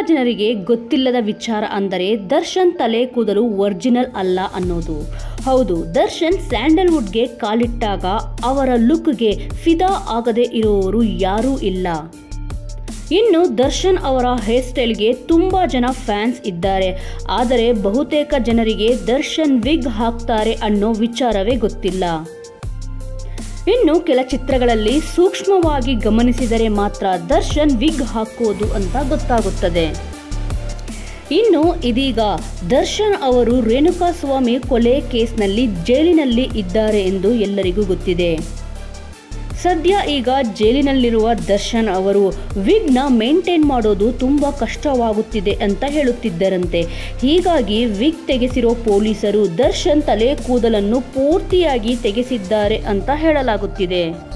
ಜನರಿಗೆ ಗೊತ್ತಿಲ್ಲದ ವಿಚಾರ ಅಂದರೆ ದರ್ಶನ್ ತಲೆ ಕೂದಲು ಒರಿಜಿನಲ್ ಅಲ್ಲ ಅನ್ನೋದು. ಹೌದು, ದರ್ಶನ್ ಸ್ಯಾಂಡಲ್ವುಡ್ಗೆ ಕಾಲಿಟ್ಟಾಗ ಅವರ ಲುಕ್ಗೆ ಫಿದಾ ಆಗದೆ ಇರುವವರು ಯಾರೂ ಇಲ್ಲ. ಇನ್ನು ದರ್ಶನ್ ಅವರ ಹೇರ್ ಸ್ಟೈಲ್ಗೆ ತುಂಬ ಜನ ಫ್ಯಾನ್ಸ್ ಇದ್ದಾರೆ. ಆದರೆ ಬಹುತೇಕ ಜನರಿಗೆ ದರ್ಶನ್ ವಿಗ್ ಹಾಕ್ತಾರೆ ಅನ್ನೋ ವಿಚಾರವೇ ಗೊತ್ತಿಲ್ಲ. ಇನ್ನು ಕೆಲ ಚಿತ್ರಗಳಲ್ಲಿ ಸೂಕ್ಷ್ಮವಾಗಿ ಗಮನಿಸಿದರೆ ಮಾತ್ರ ದರ್ಶನ್ ವಿಗ್ ಹಾಕೋದು ಅಂತ ಗೊತ್ತಾಗುತ್ತದೆ. ಇನ್ನು ಇದೀಗ ದರ್ಶನ್ ಅವರು ರೇಣುಕಾಸ್ವಾಮಿ ಕೊಲೆ ಕೇಸ್ನಲ್ಲಿ ಜೈಲಿನಲ್ಲಿ ಇದ್ದಾರೆ ಎಂದು ಎಲ್ಲರಿಗೂ ಗೊತ್ತಿದೆ. ಸದ್ಯ ಈಗ ಜೈಲಿನಲ್ಲಿರುವ ದರ್ಶನ್ ಅವರು ವಿಗ್ನ ಮೇಂಟೈನ್ ಮಾಡೋದು ತುಂಬ ಕಷ್ಟವಾಗುತ್ತಿದೆ ಅಂತ ಹೇಳುತ್ತಿದ್ದರಂತೆ. ಹೀಗಾಗಿ ವಿಗ್ ತೆಗೆಸಿರೋ ಪೊಲೀಸರು ದರ್ಶನ್ ತಲೆ ಕೂದಲನ್ನು ಪೂರ್ತಿಯಾಗಿ ತೆಗೆಸಿದ್ದಾರೆ ಅಂತ ಹೇಳಲಾಗುತ್ತಿದೆ.